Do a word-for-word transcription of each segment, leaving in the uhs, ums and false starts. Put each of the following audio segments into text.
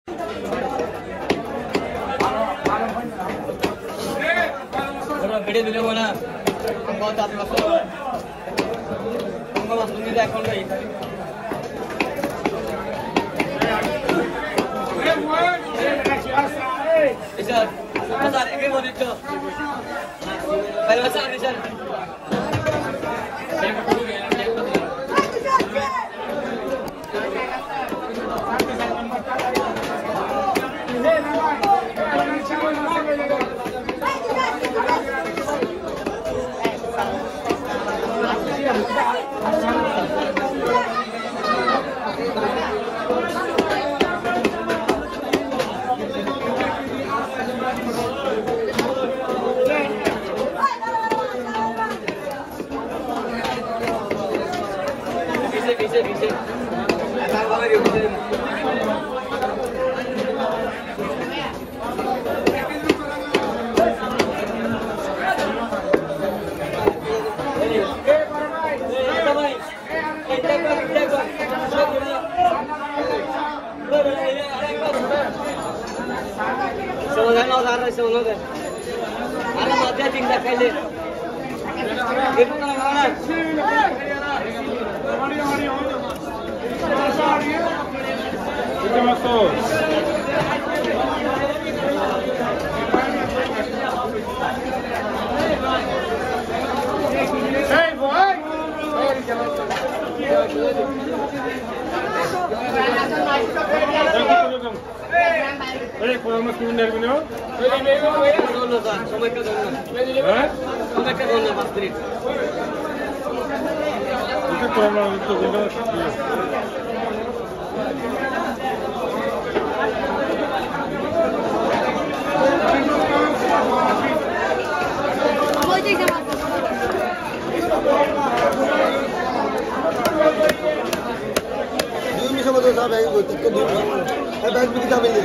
Video video बना हम बहुत आदमी बस हमको बस सुनी जाए कौन गई सर सर एक ही बोली तो पहले बस आने सर पीछे पीछे Semoga nol arah semoga. Arah mati tinggal kali. Itu mana mana? Itu masuk. Hey boy. Eh, kurang mas kunder gini oh? Dulu kan, sampai ke dulu. Hah? Sampai ke dulu mas Tri. Itu kurang mas itu gini. Apa aja sama? Dulu bisa betul sama yang itu kedua. Ada kita beli.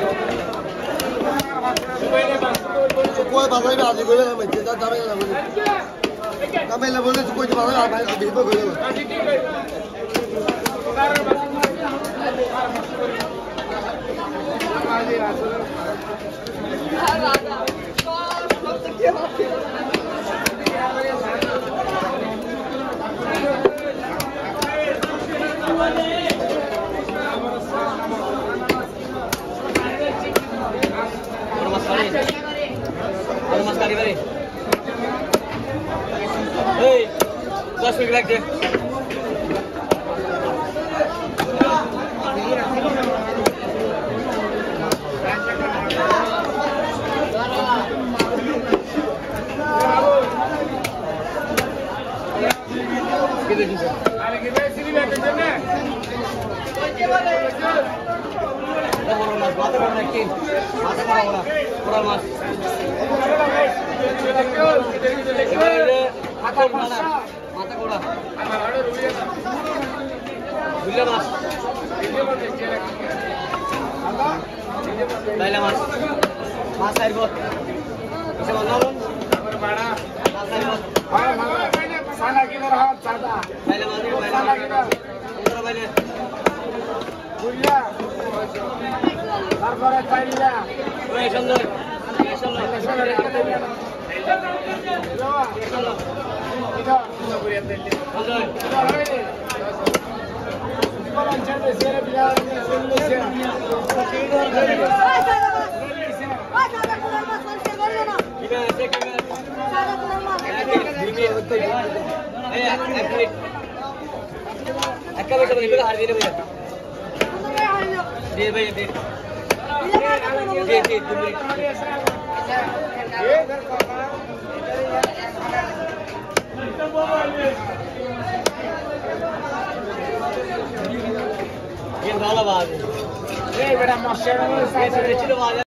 कोई बात नहीं आज कोई ना मैं चेता था मैं ना बोले ना मैं ना बोले कोई बात नहीं आज अभी तो कोई Mas kali bari. Hey, दस मिनट लग जाए. किधर जी सर? अरे किधर सीधी बैठ के ना? Mas mata kau nak kin, mata kau orang, orang mas. Akal mana? Mata kau orang. Bila mas. Bila mas. Mas air bot. Bisa mana pun? Mas air bot. Sana kita rahat sada. Bila mas. Bila mas. Umrah bila. Bulia. তারপরে চাইলা ওই সুন্দর এই সুন্দর সুন্দর একটা দিয়া না সুন্দর এটা সুন্দর করে দেন সুন্দর বলান চলে সেরে বিয়া সুন্দর সে ঠিক আছে ঠিক আছে সাদা কোন মাছ এই এক মিনিট এক মিনিট বলি হার দিয়ে ভাই दे भाई दे दे दे दे ये वाला बात है ये बड़ा मशहूर है